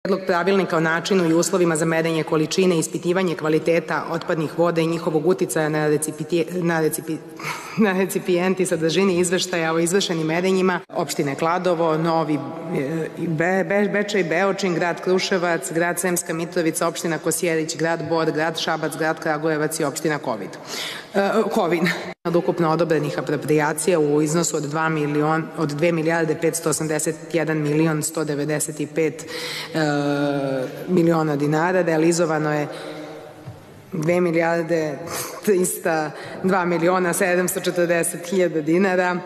Predlog pravilnika o načinu i uslovima za merenje količine i ispitivanje kvaliteta otpadnih voda i njihovog uticaja na recipijent i sadržini izveštaja o izvršenim merenjima opštine Kladovo, Novi Bečej, Beočin, grad Kruševac, grad Sremska Mitrovica, opština Kosjerić, grad Bor, grad Šabac, grad Kragujevac i opština Kovin. Od ukupno odobrenih aproprijacija u iznosu od 2 milijarde 581 milion 195 miliona dinara, realizovano je 2 milijarde 302 miliona 740 hiljada dinara.